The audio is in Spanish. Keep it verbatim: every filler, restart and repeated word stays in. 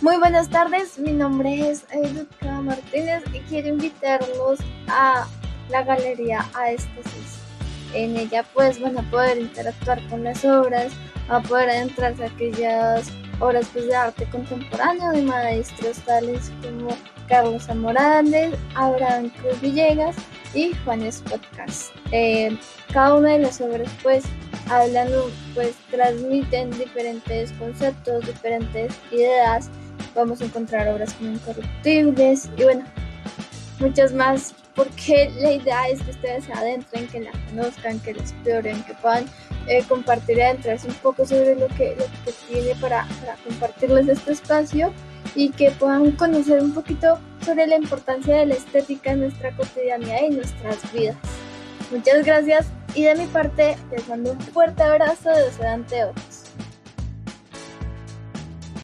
Muy buenas tardes, mi nombre es Educa Martínez y quiero invitarlos a la galería a Éxtasis. En ella pues van a poder interactuar con las obras, van a poder adentrarse a aquellas obras pues, de arte contemporáneo de maestros tales como Carlos Amorales, Abraham Cruz Villegas y Juanes Podcast. Eh, cada una de las obras pues hablan, pues transmiten diferentes conceptos, diferentes ideas. Vamos a encontrar obras como Incorruptibles y bueno, muchas más, porque la idea es que ustedes se adentren, que la conozcan, que la exploren, que puedan eh, compartir y adentrarse un poco sobre lo que, lo que tiene para, para compartirles este espacio y que puedan conocer un poquito sobre la importancia de la estética en nuestra cotidianidad y en nuestras vidas. Muchas gracias y de mi parte les mando un fuerte abrazo de Sedante Oros.